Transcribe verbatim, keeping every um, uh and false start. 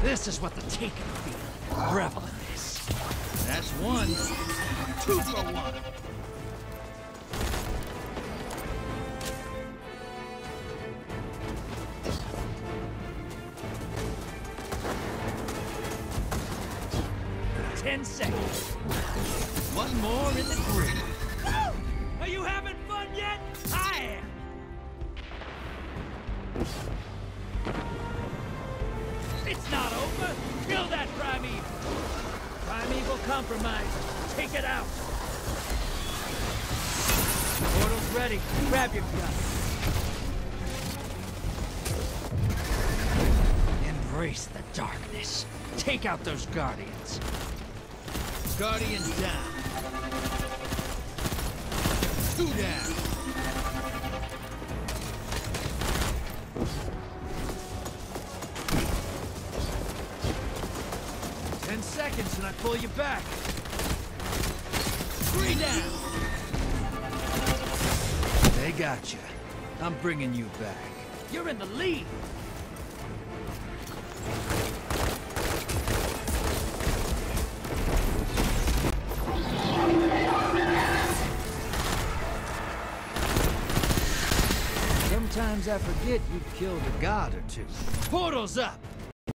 This is what the Taken feel. Revel in this. That's one. Two for one. Ten seconds. One more in the grave. Woo! Are you having fun yet? I am. It's not over. Kill that Primeval. Primeval compromised. Take it out. Portal's ready. Grab your gun. Embrace the darkness. Take out those Guardians. Guardian down. Two down. Ten seconds and I pull you back. Three down. They got you. I'm bringing you back. You're in the lead. Sometimes I forget you've killed a god or two. Portal's up!